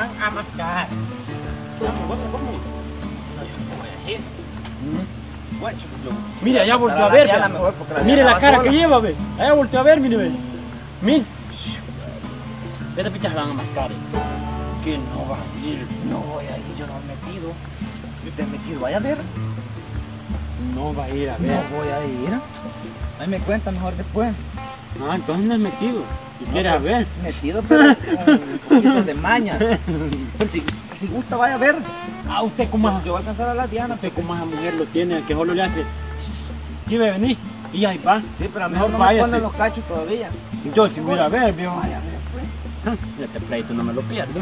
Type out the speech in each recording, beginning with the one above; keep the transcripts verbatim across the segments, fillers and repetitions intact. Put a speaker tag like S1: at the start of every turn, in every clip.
S1: van a mascar. Vamos, vamos, vamos. No, yo no voy a ir. Bueno, mire, allá volteó a ver. Mire la cara que lleva, ve. Allá volteó a ver, mire, ve. Mire. Estas pichas van a mascar. Que no va a ir. No voy a ir, yo no me he metido. Yo te he metido, vaya a ver. No va a ir a ver. No voy a ir. Ahí me cuenta mejor después. Ah, entonces no es metido. Si quieres a ver. Metido, pero con un poquito de maña. Pero si, si gusta, vaya a ver. Ah, usted como es. Yo voy a alcanzar a la Diana. Usted como esa mujer lo tiene, el que solo le hace. ¿Sí ve venir? Y ahí va. Sí, pero a mejor no me ponen los cachos todavía. Yo si voy a ver, viejo. Vaya a ver, pues. Este pleito no me lo pierdo.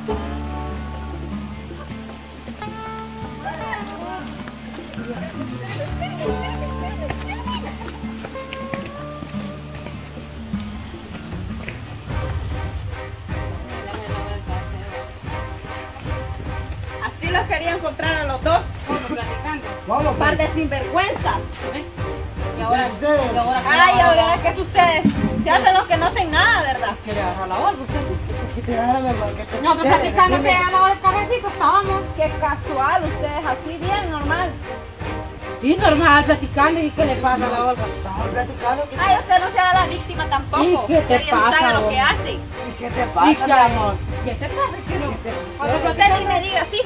S2: Así los quería encontrar a los dos.
S3: ¿Cómo platicando?
S2: Vamos, un par de sinvergüenzas.
S3: ¿Eh? ¿Y ahora? ¿Y ahora qué?
S2: Ay, ahora qué sucede. Se hacen los que no hacen nada, ¿verdad?
S3: ¿Quiere agarrar la bolsa usted?
S2: No,
S3: No, que platicando que a la hora del cabecito estábamos.
S2: Qué casual, ustedes así bien normal.
S3: Sí, normal, platicando. ¿Y qué le pasa a la Olga?
S4: Estamos platicando.
S2: Ay, usted no se haga la víctima tampoco.
S3: ¿Y qué te
S2: Ella
S3: pasa,
S2: sabe lo
S3: vos?
S2: que hace.
S4: ¿Y qué te
S3: ¿Y
S4: pasa,
S3: qué, amor? ¿Qué te pasa? ¿Qué no?
S2: Cuando usted ni me diga así.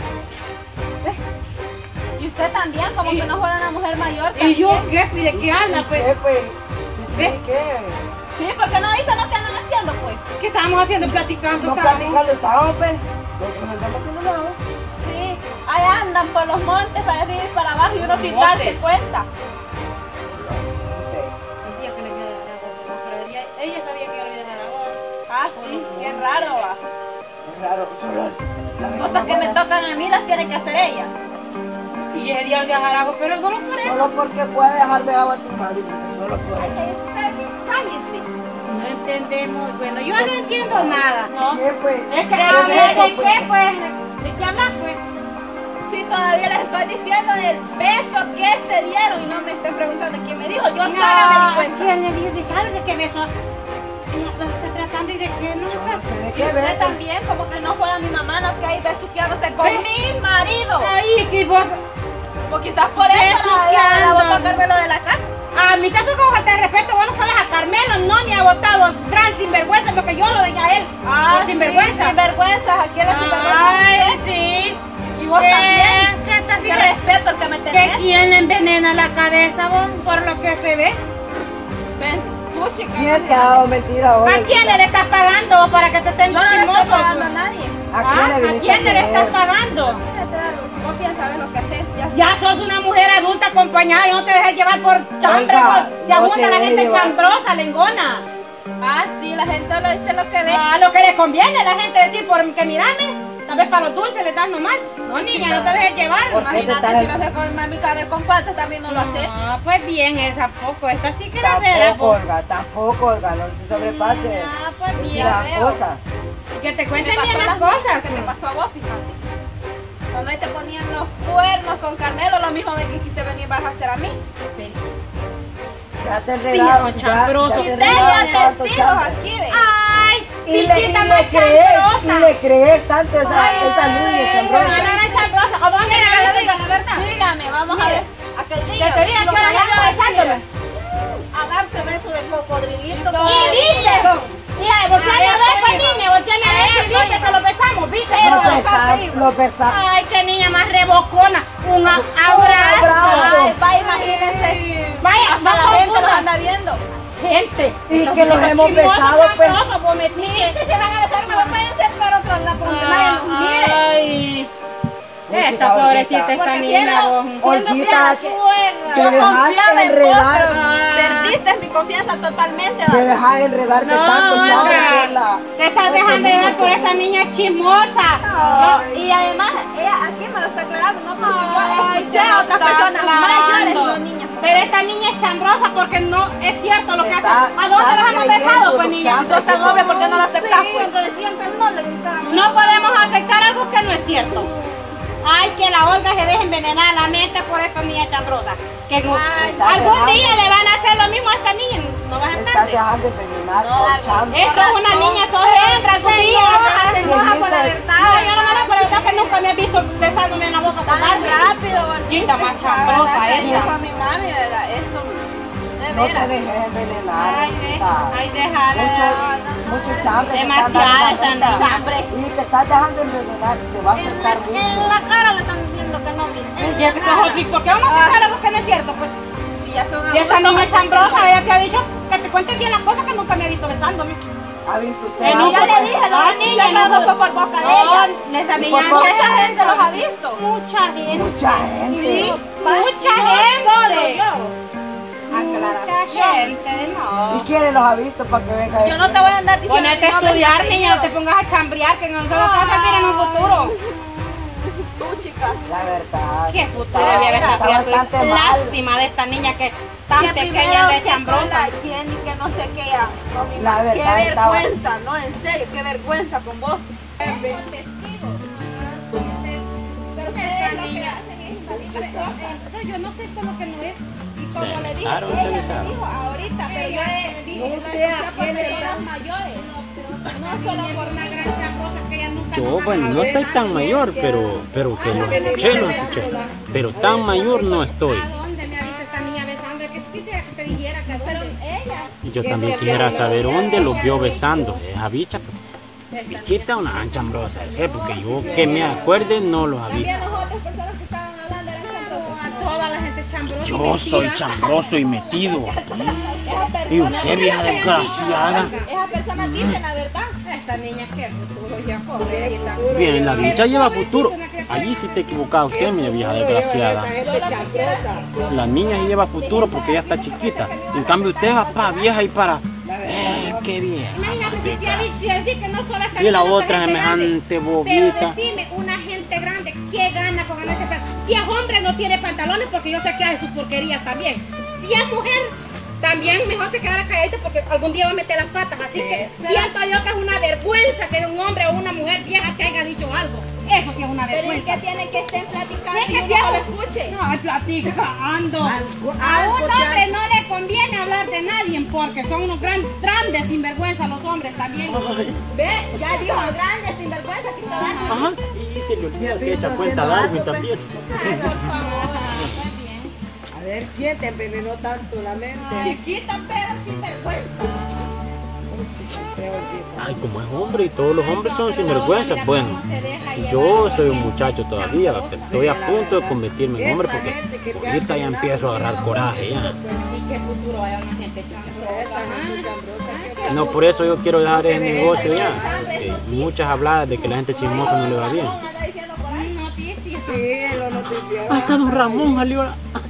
S2: Y usted también, como
S3: ¿Y?
S2: que no fuera una mujer mayor.
S3: ¿Y yo
S2: también.
S3: qué? Mire, ¿qué habla, pues?
S4: ¿Qué, pues?
S3: ¿Ve?
S4: ¿Sí, qué?
S2: Sí, porque no dicen lo que andan haciendo, pues.
S3: ¿Qué estábamos haciendo? Platicando.
S4: No
S3: estábamos.
S4: platicando estábamos, pues. No no estamos haciendo nada.
S2: Sí, ahí andan por los montes para arriba y para abajo y uno sin
S3: Monte.
S2: darse cuenta.
S3: El día que le voy a dar la gorra, pero ella, ella sabía que yo le iba a dar la gorra.
S2: Ah, sí, qué raro va.
S4: Es raro, solo la
S2: Cosas que me tocan a mí las tiene que hacer ella.
S3: Y el día de Jarago, pero solo por eso.
S4: Solo porque puede dejarme agua a tu madre. Solo por
S2: Ay,
S4: eso.
S2: cállense.
S3: No entendemos. Bueno, yo no entiendo nada. ¿No?
S4: ¿Qué, pues?
S3: Es que
S2: ¿De
S3: a
S2: qué,
S3: ver, ¿de
S4: pues?
S3: qué, pues? ¿De qué hablas, pues?
S2: Sí, todavía les estoy diciendo del beso que se dieron y no me estoy preguntando quién me dijo. Yo sola me di cuenta.
S3: ¿Quién le dijo? ¿Claro de qué beso? Ella lo está tratando y de qué no
S4: Yo
S3: está.
S4: no sé de
S2: Y
S4: qué
S2: usted
S4: beso.
S2: también, como que no fuera mi mamá, no que ahí besuqueándose con
S3: ¿Ve?
S2: mi marido.
S3: Ay, qué vos.
S2: O quizás por eso la, la, la botó a Carmelo de la casa.
S3: A mí tampoco falta de respeto, vos no sabes a Carmelo, no me ha votado trans sinvergüenza, lo que yo lo dejé a él.
S2: Ah,
S3: Por sinvergüenza.
S2: Sinvergüenza, aquí la sinvergüenza.
S3: Ay, sí.
S2: Y vos
S3: ¿Qué?
S2: también.
S3: ¿Qué está
S2: Qué
S3: haciendo?
S2: respeto el que me
S3: ¿Que
S2: tenés.
S3: quién le envenena la cabeza, vos? Por lo que se ve.
S2: Ven, tú, chica.
S4: ¿Quién te ha dado mentira hoy?
S3: ¿A quién le estás pagando vos para que te estén
S2: Yo no le estoy
S3: chismosos?
S2: pagando a nadie.
S4: ¿A
S3: Ah,
S4: quién le
S3: ¿A
S4: viniste
S3: quién le
S4: a
S3: estás
S4: creer?
S3: pagando?
S2: Si vos piensas sabes lo que haces, ya
S3: Ya sos una mujer adulta acompañada y no te dejes llevar por chambre.
S4: Oiga,
S3: Te
S4: no
S3: abunda
S4: se
S3: la
S4: deje
S3: gente
S4: llevar.
S3: chambrosa, lengona.
S2: Ah, sí, la gente lo dice lo que ve.
S3: Ah, lo que le conviene a la gente decir, porque mirame, tal vez para los dulces le das nomás. No, niña, no te dejes llevar.
S4: Por-
S2: Imagínate
S4: Este
S2: si lo
S4: está-
S2: haces con mami caber con patas, también no lo haces.
S3: Ah, pues bien, esa poco. Esta sí que la verás.
S4: Tampoco, Olga, tampoco, Olga, no se sobrepase.
S3: Ah, pues
S4: Decir
S3: bien.
S4: las
S2: veo.
S4: cosas.
S3: Y que te
S2: Me
S3: cuenten
S2: pasó
S3: bien las
S2: las
S3: cosas.
S2: que te pasó a vos, fíjate. Cuando ahí te ponían los cuernos con Carmelo, lo mismo me quisiste venir vas a hacer a mí.
S4: Ya te
S3: Sí,
S4: enredaron,
S3: hijo
S4: ya,
S3: chambroso.
S4: ya
S2: Y
S4: te
S2: tengan
S4: enredaron tanto
S2: testigos
S4: chambre.
S2: aquí, ve.
S3: Ay,
S4: Y le, y
S3: pichita
S4: le
S3: más
S4: crees, y
S3: chambrosa.
S4: le crees tanto esa,
S3: Ay,
S4: esa niña
S3: ay,
S4: chambrosa.
S3: no, no, no, chambrosa. ¿O dónde era?
S2: Diga la verdad. Dígame, vamos a ver. Aquel
S3: Que
S2: día.
S3: te diga que
S2: lo
S3: ahora ya
S2: vayamos
S3: va
S2: a hacer,
S3: besándome.
S2: A darse beso de cocodrilito.
S3: Y dice, mira, volteame a ver, pues niña, volteame a ver si dice que lo besamos, ¿viste?
S4: Lo
S2: Pero-
S4: pesamos, lo pesamos.
S3: Ay, qué niña más rebocona. Un a-
S4: abrazo.
S3: abrazo.
S2: Ay, va, imagínense.
S3: Vaya,
S2: Hasta
S3: no
S2: la gente los
S3: confundan.
S2: anda viendo.
S3: Gente.
S4: Y que los hemos
S3: chismosos,
S4: besado, pues.
S3: chambrosos, vos me tienes.
S2: Si se van a besar, mejor váyanse para otro lado, porque nadie nos mire.
S3: Ay.
S4: Mucha
S3: Esta
S4: cabecita.
S3: pobrecita esta
S2: Porque
S3: niña,
S2: siendo,
S3: vos.
S4: Olguita,
S2: siendo suegra.
S4: te
S2: Yo
S4: dejaste
S2: confiaba en vos,
S4: enredar.
S2: pero perdiste mi confianza totalmente.
S4: Te
S2: ¿vale?
S4: dejas enredarte tanto,
S3: No,
S4: chavo,
S3: Olga,
S4: por la-
S3: te estás dejando llevar por esta niña chismosa.
S2: No, y además, ella aquí me lo está aclarando, no porque yo
S3: Ay,
S2: escuché a otras
S3: está
S2: personas mayores,
S3: aclarando.
S2: no niñas.
S3: Pero esta niña es chambrosa porque no es cierto lo que hace.
S4: Está-
S3: ¿A dónde
S4: estás
S3: los hemos
S4: creyendo
S3: besado, pues
S4: los
S3: niña?
S4: chambres
S2: Si sos tan hombre, ¿por qué no lo aceptás?
S3: Sí,
S2: Pues decían que no le gustaba.
S3: No podemos aceptar algo que no es cierto. Ay, que la Olga se deje envenenar la mente por esta niña chambrosa. Que no-
S2: Ay,
S3: algún
S4: dejando.
S3: día le van a hacer lo mismo a esta niña. No vas a
S4: Estás
S3: entender.
S4: dejando de envenenar
S2: No,
S4: por
S2: algo-
S4: chamba.
S3: Eso es una niña, sos hembra, algún
S2: Se
S3: día.
S2: enoja, se enoja por la
S3: No,
S2: verdad.
S3: yo no me enojo, la verdad que nunca me he visto besándome en la boca tan
S2: Tan rápido,
S3: Chiquita, más chambrosa
S2: esa.
S3: esa.
S2: A mi mami, ¿verdad? Eso, de
S4: No te
S2: veras.
S4: dejes envenenar.
S3: Ay,
S4: hijita.
S3: de- ay, déjala.
S4: Mucho, mucho chambre. te
S3: Demasiada
S4: están dando
S3: esta
S4: ahorita.
S3: niña.
S2: Chambre.
S4: Y te estás dejando envenenar. Te va a
S2: En la,
S4: afectar mucho.
S2: en la cara le están diciendo que no, mire.
S3: Y
S2: En
S3: es
S2: la
S3: que
S2: cara.
S3: sos- ¿por qué vamos a pensar algo que no es cierto? Pues,
S2: Si ya son
S3: si esta
S2: adultos,
S3: niña chambrosa, ella te ha dicho que te cuente bien las cosas que nunca me ha visto besándome.
S4: ¿Ha visto usted?
S3: Eh,
S4: algo?
S2: ya le dije,
S3: no,
S2: no,
S3: niña,
S2: yo me
S3: no,
S2: fue por boca de
S3: no,
S2: ella.
S3: esa
S2: Y
S3: niña
S2: por
S3: mucha
S2: mucha gente los ha visto.
S3: Mucha gente.
S4: Mucha gente.
S3: Sí,
S2: Pa-
S3: mucha
S2: no
S3: gente.
S2: solo yo.
S3: Mucha
S2: Aclaración.
S3: gente,
S4: ¿Y
S3: no.
S4: quiénes los ha visto para que venga a
S2: Yo
S4: decir?
S2: no te voy a andar diciendo
S3: Ponete a
S2: mi nombre,
S3: estudiar,
S2: ni
S3: niña, no te
S2: apellido.
S3: pongas a chambrear, que no solo te vas a servir en un futuro.
S2: Tú, chica.
S4: La verdad.
S3: Qué futuro
S4: Está-
S3: debe esta
S4: está
S3: criatura.
S4: bastante mal.
S3: Lástima de esta niña que tan
S2: Que
S3: pequeña
S2: primero
S3: de
S2: que con
S3: chambrosa.
S2: la Jenny, que no sé qué ya. Con mi
S4: La
S2: ma-
S4: verdad
S2: Qué
S4: estaba-
S2: vergüenza, no, en serio, qué vergüenza con vos. Pero ustedes lo que hacen es invadir.
S3: Yo no sé esto lo que no es.
S2: Y como le dije,
S1: Besaron,
S2: ella
S1: se
S2: me
S1: besaron.
S2: dijo ahorita, pero yo he dicho
S4: No
S2: que
S4: sé a
S2: sea por
S4: quién le
S2: personas
S4: das.
S2: mayores.
S3: No solo por una gran chambrosa que ella nunca.
S1: Yo, bueno, no estoy tan mayor, pero, pero que lo escuché, lo escuché. Pero tan mayor no estoy.
S3: ¿A dónde me ha visto esta niña besando? Que si quisiera que te dijera que a
S2: Pero
S3: dónde.
S2: ella,
S1: Y yo también quisiera saber dónde los vio besando. Esa bicha, pues, bichita una chambrosa, ¿sí? Porque yo que me acuerde no los había.
S2: también las otras personas que estaban hablando eran chambrosas.
S3: A toda la gente chambrosa. y
S1: Yo soy
S3: metida.
S1: chambroso y metido.
S2: Esas
S1: Y
S2: personas
S1: usted, vieja
S2: dicen-
S1: desgraciada.
S2: Esas personas dicen la verdad.
S3: Esta niña qué futuro ya, pobrecita.
S1: Bien, la bicha lleva futuro. Allí sí te equivocaba usted, mi vieja desgraciada. La niña sí lleva futuro porque ella está chiquita. En cambio usted va para vieja y para... Eh, qué vieja.
S3: Imagínate si te ha dicho, si decir que no solo esta
S1: Y la
S3: niña,
S1: otra
S3: gente grande.
S1: semejante bobita.
S3: Pero decime, una gente grande, ¿qué gana con ganar champán? Si es hombre no tiene pantalones porque yo sé que hace sus porquerías también. Si es mujer, también mejor se quedara calladita porque algún día va a meter las patas. Así que siento yo que es una vergüenza que un hombre o una mujer vieja te haya dicho algo. Eso sí es una
S2: Pero ¿y
S3: vergüenza.
S2: qué tienen que estén platicando?
S3: Es que
S2: y
S3: si
S2: uno no lo
S3: es-
S2: escuche.
S3: No, es platicando.
S4: Algo-
S3: A
S4: algo
S3: un
S4: te
S3: hombre
S4: han-
S3: no le conviene hablar de nadie porque son unos gran, grandes sinvergüenza los hombres también.
S2: Ve, ya dijo grande, sinvergüenza que está dando.
S1: Ajá. Y se le olvida que echa cuenta Darwin también.
S4: A ver, ¿quién te envenenó tanto la mente?
S2: Chiquita, pero sinvergüenza.
S1: Ay, como es hombre y todos los hombres son sinvergüenzas, bueno. Yo soy un muchacho todavía, pero estoy a punto de convertirme en hombre porque ahorita ya empiezo a agarrar coraje ya.
S3: ¿Y qué futuro hay una gente chambrosa?
S1: No, por eso yo quiero dejar ese negocio ya. porque muchas habladas de que la gente chismosa no le va bien.
S2: Anda diciendo por ahí.
S3: Noticias.
S4: Sí, en los noticieros.
S1: Hasta don Ramón salió.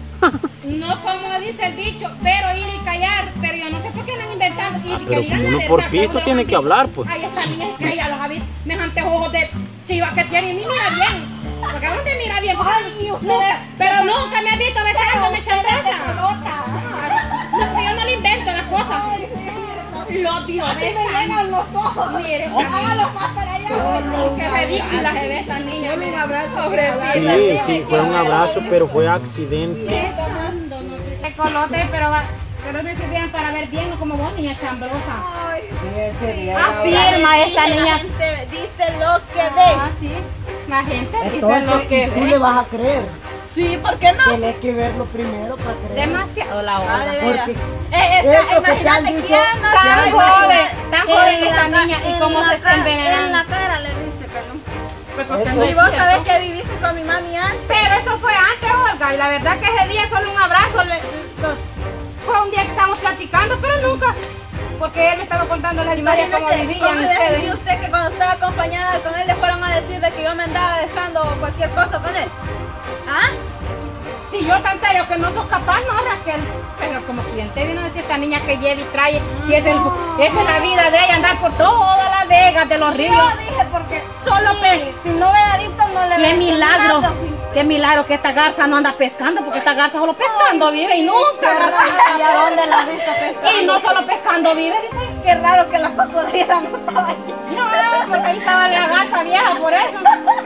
S3: No como dice el dicho, pero ir y callar, pero yo no sé por qué lo han inventado. Y
S1: Ah,
S3: que
S1: pero
S3: digan
S1: como
S3: la
S1: uno por
S3: verdad,
S1: pisto
S3: todos
S1: tiene
S3: los
S1: que
S3: amigos.
S1: hablar, pues.
S3: Ahí está niña que ella los ha visto, mejantes ojos de chiva que tiene y ni mira bien. Porque a dónde mira bien.
S2: Ay, ustedes-
S3: Nunca, pero nunca me ha visto besándome
S2: Ustedes se
S3: chambrosa.
S2: nota.
S3: No, pero yo no le invento las cosas.
S2: Ay, sí.
S3: Los dios
S2: Así me llegan los ojos.
S3: Mire,
S2: Hágalo más para allá.
S3: qué ridícula se ve esta niña.
S4: Un abrazo,
S3: pobrecita.
S1: Sí, sí, fue un abrazo, pero fue accidente.
S3: Besándonos. Te colote, pero va. Pero no sirvieron para ver bien, no como vos, niña chambrosa.
S2: Ay,
S4: Sí, ese día.
S3: Afirma esta
S2: La
S3: niña.
S2: gente dice lo que ve.
S3: Ah, sí. La gente dice
S4: Entonces,
S3: lo que
S4: ¿y tú
S3: ve.
S4: le vas a creer?
S2: Sí, ¿por qué no?
S4: Tienes que verlo primero para creer.
S3: Demasiado la
S2: Ah,
S3: hora.
S2: de veras.
S4: Porque
S2: Eh, esa-
S4: eso que te han
S2: imagínate
S4: dicho,
S2: quién no
S4: te
S3: Tan
S2: sabe.
S3: joven, tan joven
S2: En
S3: esta
S2: la
S3: niña
S2: ca-
S3: y
S2: en
S3: cómo
S2: la
S3: se está
S2: ca-
S3: envenenando.
S2: En la cara le dice que no.
S3: Pues porque
S4: Eso-
S3: no
S2: Y
S3: es
S2: vos
S3: cierto.
S2: sabés que viviste con mi mami antes.
S3: Pero eso fue antes, Olga, y la verdad que ese día solo un abrazo. le- lo- fue un día que estábamos platicando, pero nunca. Porque él me estaba contando la historia de cómo
S2: Imagínese,
S3: vivían
S2: ¿cómo le
S3: ustedes.
S2: sentía usted que cuando estaba acompañada con él le fueron a decir de que yo me andaba besando o cualquier cosa con él? ¿Ah?
S3: Si yo tanta yo que no soy capaz, no, Raquel. Pero como cliente vino a decir esta niña que lleva y trae, si es, el, esa es la vida de ella, andar por todas las vegas de los ríos.
S2: Yo dije porque solo pe si no hubiera visto no le
S3: Qué
S2: hubiera
S3: milagro,
S2: hecho
S3: qué milagro que esta garza no anda pescando, porque esta garza solo pescando vive y nunca.
S2: ¿Y a dónde la viste pescando?
S3: Y no solo pescando vive, dice.
S2: Qué raro que la cocodrila no estaba allí.
S3: No, porque ahí estaba la garza vieja, por eso.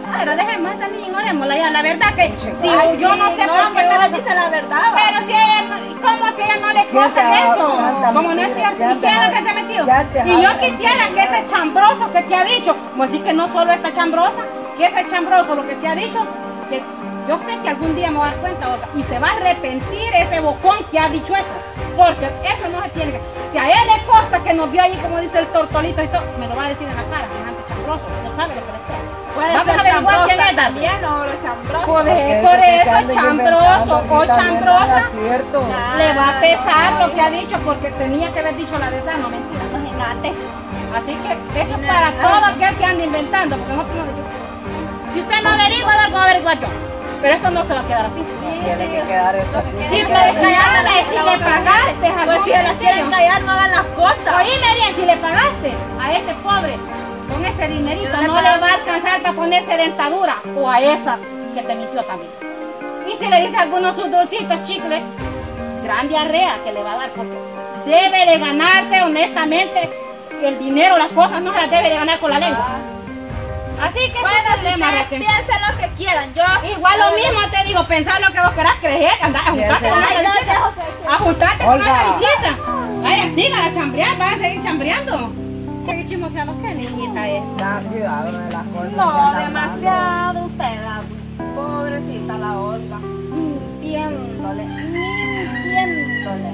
S3: Pero dejemos esta niña, ignorémosla ya. La verdad que si
S2: Ay,
S3: yo
S2: sí,
S3: no sé
S2: no,
S3: por
S2: porque
S3: qué
S2: le dice la verdad. va.
S3: Pero si ella, no- ¿cómo si ella no le cosa eso? Como no es cierto, ¿y quién es lo que te metió? Y yo quisiera que ese chambroso que te ha dicho, pues sí que no solo esta chambrosa, que ese chambroso lo que te ha dicho, que yo sé que algún día me voy a dar cuenta, Olga, y se va a arrepentir ese bocón que ha dicho eso, porque eso no se tiene que... Si a él le consta que nos vio allí, como dice el tortolito y todo, me lo va a decir en la cara, semejante chambroso, no sabe lo que le espera.
S2: Puede
S3: Vamos a
S2: ser
S3: averiguar quién
S2: chambrosa
S3: es
S2: también, o los chambrosos.
S3: Joder, por eso chambroso o chambrosa
S4: cierto.
S3: le va a pesar lo que ha dicho, porque tenía que haber dicho la verdad, no mentira, no es
S2: Imagínate.
S3: Así que eso es para todo aquel que anda inventando, porque nosotros no le... Si usted no averigua, a ver cómo averiguar yo. Pero esto no se va a quedar así.
S4: Tiene que quedar esto así.
S3: Si puedes callarle, si le pagaste a
S2: Pues si las quieren callar, no hagan las cosas.
S3: Oíme bien, si le pagaste a ese pobre con ese dinerito,
S2: Yo le
S3: no le
S2: pago.
S3: va a alcanzar para ponerse dentadura, o a esa que te mintió también. Y si le dice algunos sus dulcitos, chicles, gran diarrea que le va a dar, porque debe de ganarse honestamente el dinero, las cosas no se las debe de ganar con la lengua. Así que
S2: Bueno,
S3: este
S2: si
S3: problema de
S2: ustedes
S3: que-
S2: piensen lo que quieran, yo...
S3: igual lo mismo te digo, pensar lo que vos querás creer, andá, ajuntate con
S2: Ay,
S3: esa
S2: yo
S3: bichita,
S2: dejo que-
S3: ajuntate con
S4: Olga.
S3: esa bichita. Vaya, sigan a chambrear, vaya a seguir chambreando. Qué chismoseado, qué niñita es.
S4: Da cuidado de las cosas. que
S2: No,
S4: andan
S2: demasiado usted, ah, pobrecita la Olga. Mintiéndole, mintiéndole.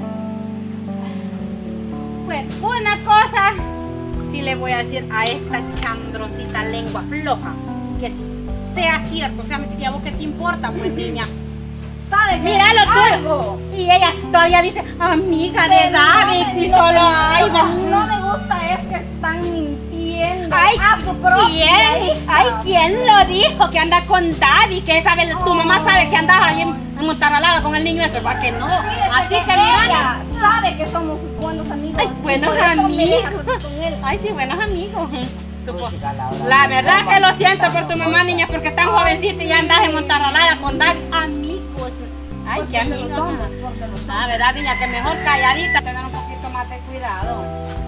S3: Pues una cosa sí le voy a decir a esta chandrosita lengua floja, que sea cierto, o sea, mentira, ¿vos qué te importa, pues niña?
S2: ¿Sabe qué?
S3: Mira lo
S2: Algo.
S3: tuyo. Y ella todavía dice, amiga de
S2: Pero no
S3: David,
S2: me-
S3: y
S2: lo
S3: solo
S2: que
S3: ay,
S2: no, no me gusta es que están mintiendo
S3: Ay,
S2: a su propia
S3: ¿quién?
S2: hija.
S3: Ay, ¿quién lo dijo? Que anda con David, que sabe, tu mamá sabe que andas ahí en, en Montarralada con el niño ese, ¿para que no?
S2: Fíjese
S3: Así que,
S2: que
S3: mira,
S2: ella sabe que somos buenos amigos.
S3: ay, buenos
S2: por eso me
S3: amigos.
S2: deja con él.
S3: Ay, sí, buenos amigos. Tu po-
S4: Música, Laura.
S3: La verdad que lo siento por tu mamá, niña, porque tan jovencita y ya andas en Montarralada con David. Amigos. Ay, qué
S2: Porque lo
S3: amigos.
S2: somos, porque lo somos.
S3: La verdad, niña, que mejor calladita, tengan un poquito más de cuidado.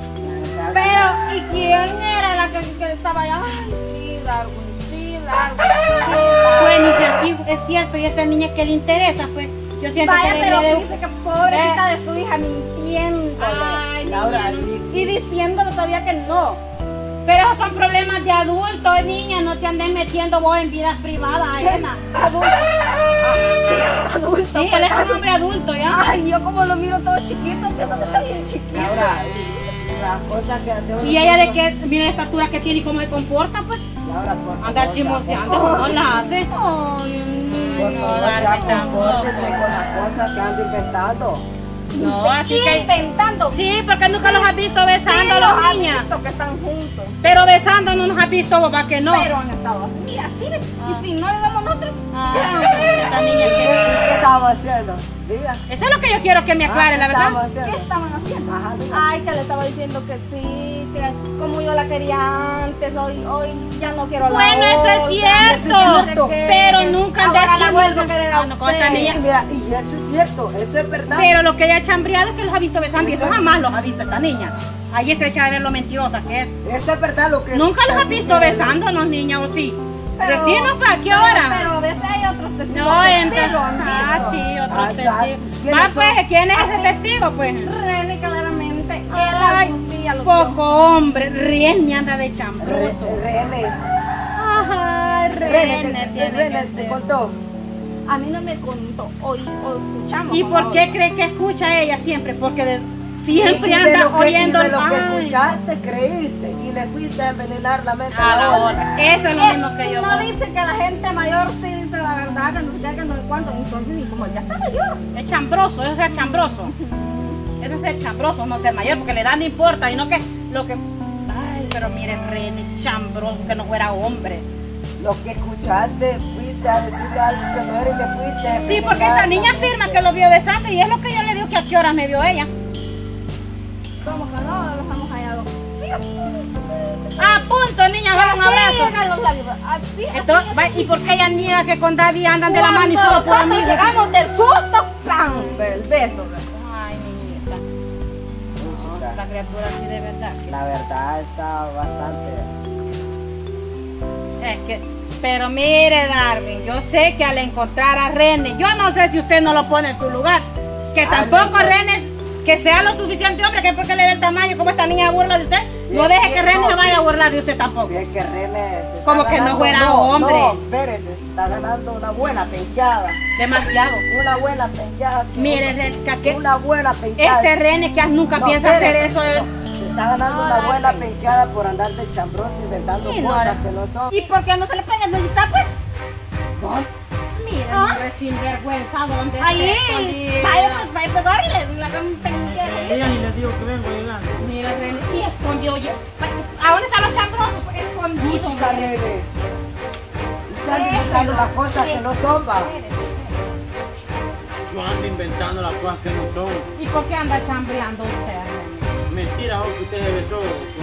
S2: Pero, ¿y quién era la que, que estaba allá? Ay, sí, Darwin, sí, Darwin, sí.
S3: Bueno, y si así es cierto, y a esta niña que le interesa, pues yo siento
S2: Vaya,
S3: que
S2: pero
S3: le debe-
S2: dice que pobrecita de su hija mintiéndole.
S3: Ay,
S4: Laura,
S3: niña, no.
S2: Y diciéndole todavía que no.
S3: Pero esos son problemas de adultos, niña, no te andes metiendo vos en vidas privadas ajenas.
S2: Adulto. Adulto.
S3: Sí, él es un hombre adulto, ¿ya?
S2: Ay, yo como lo miro todo chiquito, pienso que está bien chiquito.
S4: Laura, y las cosas que hace uno.
S3: Y ella de que, mira la estatura que tiene y cómo se comporta, pues,
S4: Laura, por favor,
S3: andar chismoseando, no la hace.
S2: Ay,
S4: Por
S3: no,
S4: favor,
S3: Darme
S4: ya
S3: tampoco.
S4: compórtese con las cosas que anda inventando.
S3: No, así
S2: ¿quién
S3: que...
S2: inventando?
S3: Sí, porque nunca los has visto
S2: Sí,
S3: besando a
S2: los
S3: los
S2: has
S3: niñas.
S2: visto que están juntos.
S3: Pero besando no nos has visto, papá, que no.
S2: Pero han estado así, así. ¿ves? Y si no le damos nosotros,
S3: Ah, esta niña
S4: ¿Qué,
S3: que...
S4: qué estaba haciendo? Diga.
S3: Eso es lo que yo quiero que me aclare,
S4: Ah,
S3: la
S4: ¿qué
S3: verdad.
S4: estaba
S2: ¿qué
S4: haciendo?
S2: estaban haciendo?
S4: Ajá, diga.
S2: Ay, que le estaba diciendo que sí, que como yo la quería antes, hoy, hoy ya no quiero la
S3: Bueno, eso es
S2: otra,
S3: cierto,
S2: no sé qué.
S3: pero nunca
S2: Ahora
S3: andas
S2: la vuelvo a
S3: chismoseando.
S2: querer a
S3: Ah, no, con esta
S2: usted.
S3: niña.
S4: Y mira, y eso es cierto, eso es verdad.
S3: Pero lo que ella ha chambreado es que los ha visto besando y eso jamás los ha visto esta niña. Ahí se echa a ver lo mentirosa que es.
S4: Eso es verdad lo que...
S3: Nunca los has
S4: así
S3: visto
S4: que-
S3: besándonos, niña, ¿o sí?
S2: Pero-
S3: Decinos para qué
S2: pero-
S3: hora.
S2: Pero a veces hay otros testigos.
S3: No,
S2: que
S3: entonces.
S2: sí lo han
S3: Ah,
S2: visto.
S3: sí, otros
S4: Ah, ya.
S3: testigos.
S4: ¿Quiénes
S3: Más pues,
S4: son?
S3: ¿quién es ese
S2: Así.
S3: testigo, pues?
S2: René claramente, él
S3: Ay,
S2: algún día lo
S3: poco
S2: vio.
S3: hombre, René anda de
S4: Re-
S3: chambroso.
S4: René.
S3: Ay,
S4: René,
S3: René
S4: te-
S3: tiene
S4: René
S3: que
S4: te
S3: ser.
S4: contó.
S2: A mí no me contó, hoy o escuchamos.
S3: ¿Y
S2: con
S3: por qué
S2: Olga.
S3: cree que escucha ella siempre? Porque de-
S4: Y
S3: siempre
S4: de
S3: anda
S4: lo que,
S3: oyendo
S4: y de lo que
S3: ay,
S4: escuchaste, creíste y le fuiste a envenenar la mente
S3: a la
S4: otra.
S3: hora. Eso es lo
S2: Eh,
S3: mismo que yo.
S2: No dice que la gente mayor sí dice la verdad, que no sé qué, que no sé cuánto. Entonces, y como ya está mayor.
S3: Es chambroso, eso es ser chambroso. Eso es ser chambroso, no ser mayor, porque la edad no importa, y no que lo que. Ay, pero mire, René, chambroso, que no fuera hombre.
S4: Lo que escuchaste, fuiste a decirle algo que no era y le fuiste a
S3: Sí, porque
S4: envenenar
S3: esta
S4: la
S3: niña
S4: mente.
S3: afirma que lo vio besando, y es lo que yo le digo que a qué horas me vio ella.
S2: Como que no, lo dejamos allá.
S3: A punto, niña, dale un abrazo.
S2: Llegan los labios, así, así,
S3: Esto-
S2: así.
S3: va- ¿Y por qué ella niega que con David andan de la mano y
S2: Cuando
S3: solo por
S2: nosotros
S3: amigos?
S2: llegamos del susto, ¡pam! El beso.
S3: Ay, niñita. No,
S4: Música.
S3: esta criatura sí de verdad. que-
S4: La verdad está bastante...
S3: Es que Pero mire, Darwin, yo sé que al encontrar a René, yo no sé si usted no lo pone en su lugar. Que tampoco René, que sea lo suficiente hombre, que porque le ve el tamaño, como esta niña burla de usted. No deje que René se vaya a burlar de usted tampoco.
S4: Es que René se está
S3: Como que no
S4: ganando-
S3: fuera
S4: no,
S3: hombre.
S4: No, espérese, se está ganando una buena penqueada.
S3: Demasiado.
S4: Una buena penqueada. que-
S3: Mire, René, que
S4: Una buena penqueada.
S3: este René que nunca
S4: No,
S3: piensa hacer
S4: espérese,
S3: eso. eh.
S4: no, se está ganando una buena penqueada por andar de chambroso inventando
S3: Sí, no,
S4: cosas
S3: no.
S4: que no son.
S2: ¿Y por qué no se le pega? ¿No está pues?
S4: ¿No?
S3: Mira,
S2: ¿Ah?
S3: hombre, sinvergüenza, ¿dónde
S2: Ahí,
S3: está escondido?
S2: vaya pues, vaya a pegarle, la gran penquera.
S1: Ella y les digo que vengo llegando.
S3: Mira, René, y escondido yo. ¿A dónde están los chambrosos? Pues, escondido.
S4: Chica René. Están inventando las cosas que no son, va.
S1: Yo ando inventando las cosas que no son.
S3: ¿Y por qué anda chambreando usted, René?
S1: Mentira, oh, que usted se besó